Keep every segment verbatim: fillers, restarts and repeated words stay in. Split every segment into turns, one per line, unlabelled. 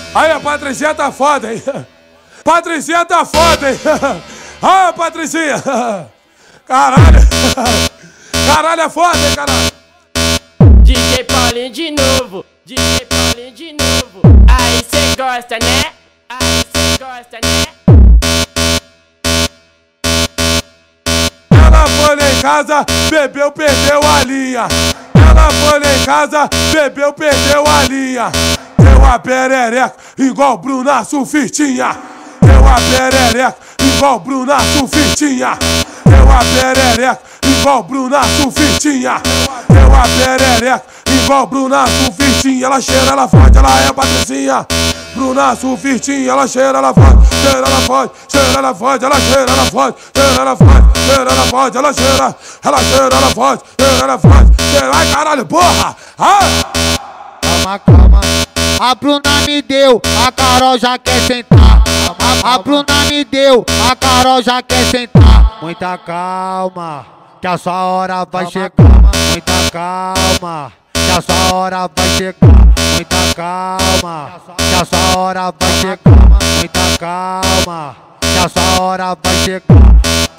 Aí, a Patricinha tá foda, hein? Patricinha tá foda, hein? Ah, Patricinha! Caralho! Caralho, é foda, hein, caralho?
D J Paulinho de novo, D J Paulinho de novo. Aí cê gosta, né? Aí cê gosta, né?
Ela foi lá em casa, bebeu, perdeu a linha. Ela foi lá em casa, bebeu, perdeu a linha. Deu a perereca, igual Bruna Surfistinha. Deu a perereca, igual Bruna Surfistinha. Deu a perereca, igual Bruna Surfistinha. Deu a perereca, igual Bruna Surfistinha. Ela cheira, ela fode, ela é Patricinha. Bruna Surfistinha, ela cheira, ela fode, cheira, ela fode, cheira, ela fode, ela cheira, ela fode, cheira, ela fode, cheira, ela fode, ela cheira, ela cheira, ela fode, cheira, ela fode, cheira. Ai, caralho, porra! Ah!
Calma, calma. A Bruna me deu, a Carol já quer sentar. A, a Bruna me deu, a Carol já quer sentar. Muita calma, que a sua hora vai chegar. Muita calma, que a sua hora vai chegar. Muita calma, que a sua hora vai chegar. Muita calma, que a sua hora vai chegar.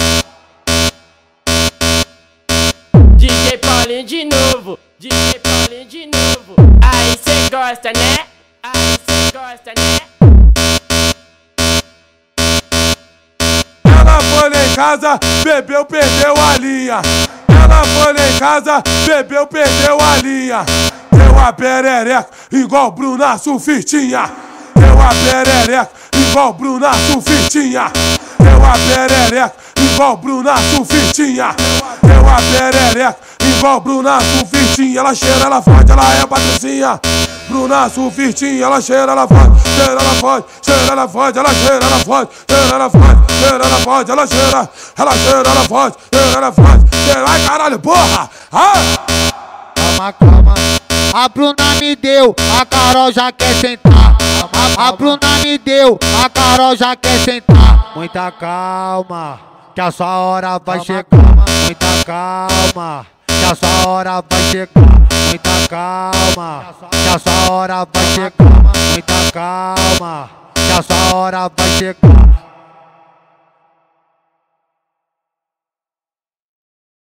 D J Paulinho de novo, D J Paulinho de novo. Aí cê gosta, né? Aí cê gosta, né?
Ela foi lá em casa, bebeu, perdeu a linha. Ela foi lá em casa, bebeu, perdeu a linha. Deu a perereca, igual Bruna Surfistinha. Deu a perereca, igual Bruna Surfistinha. Deu a perereca, igual Bruna Surfistinha. Deu a perereca, igual Bruna Surfistinha. Ela cheira, ela fode, ela é Patricinha. Bruna Surfistinha, ela cheira, ela fode, cheira, ela fode, cheira, ela fode, ela cheira, ela fode, cheira, ela fode, cheira, ela fode, ela cheira, ela cheira, ela fode, cheira, ela fode, cheira. Ai, caralho, porra! Ah!
Calma, calma. A Bruna me deu, a Carol já quer sentar. A, a Bruna me deu, a Carol já quer sentar. Muita calma, que a sua hora vai chegar. Muita calma, que a sua hora vai chegar. Muita calma, que a sua hora vai chegar. Muita calma, que a sua hora vai chegar.